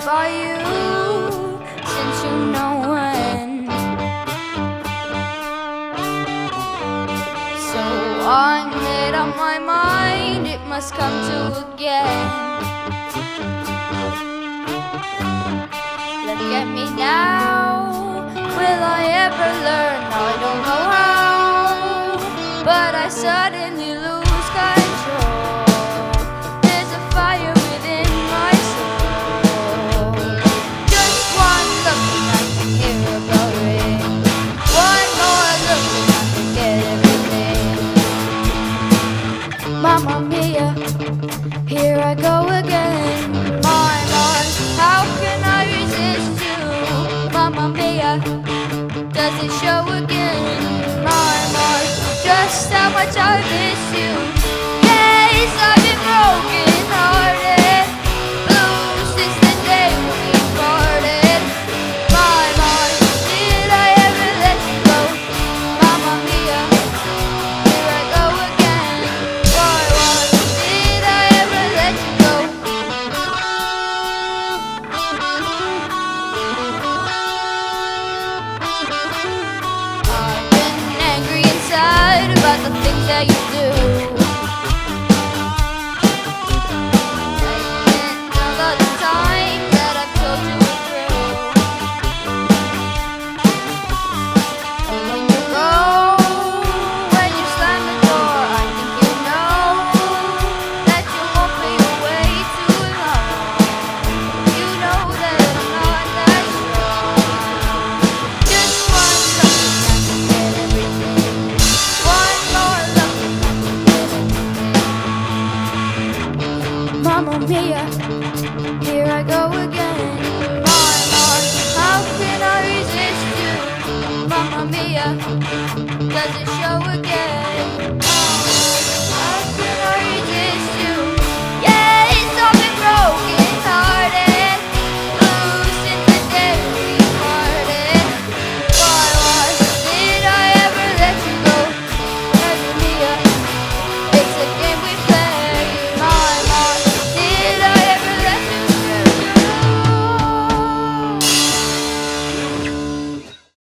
for you since you know when. So one that on my mind, it must come to again. Look at me now, will I ever learn? I don't know how, but I suddenly lose control. There's a fire within my soul. Just one look and I can hear about it. One more look and I forget everything. Mamma mia, here I go again. My, how can I resist you? Mamma mia, does it show again? My, just how much I miss you. Yes, I've been broken hearted, blue since the day we parted. My, did I ever let you go? Mamma mia, here I go again. Why, did I ever let you go? I've been angry inside about the things that you do. Taking all the time that I've told you were true. And when you go, when you slam the door, I think you know that you won't be away too long. You know that I'm not that strong. Just one look and I forget everything. One more look and I forget everything. Mamma mia, here I go again. My, how can I resist you? Mamma mia, does it show again?